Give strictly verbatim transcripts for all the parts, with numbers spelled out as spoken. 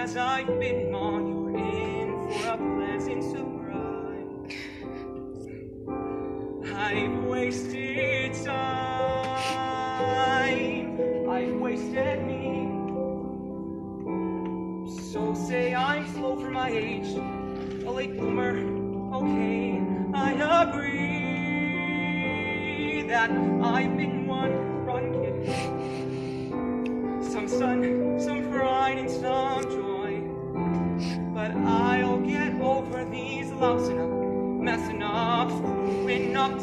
as I've been on, you're in for a pleasant surprise. I've wasted time, I've wasted me. So say I'm slow for my age, a late bloomer, okay, I agree that I've been one rotten kid. Some sun, some pride, and some joy, but I'll get over these lousing up, messing up, screwing up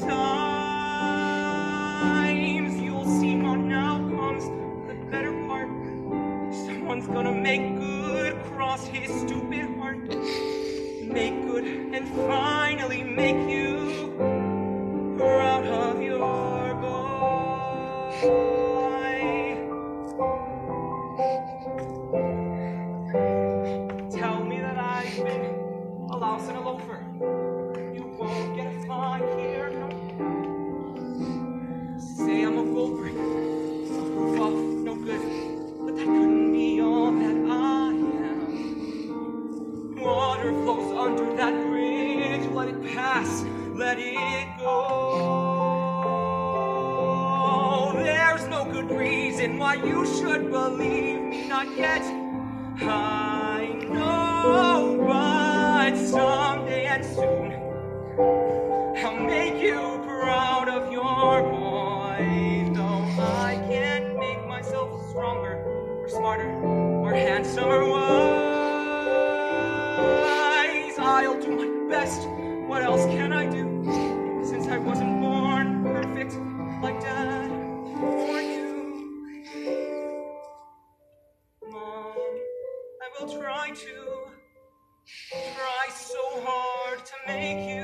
times. You'll see, Mom, now comes the better part. Someone's gonna make good cross his stupid heart, make good and finally make you proud of your boy. Tell me that I've been a louse and a loafer. You won't get a fly here, no. Say I'm a gopher, a proof of no good, but that couldn't be all that I am. Water flows under that bridge, let it pass, let it go. There's no good reason why you should believe me, not yet. I know, but someday and soon I'll make you proud of your boy. Though I can't make myself stronger or smarter or handsomer wise, I'll do my best. What else can I do? Since I wasn't born perfect like Dad or you. Mom, I will try to, try so hard to make you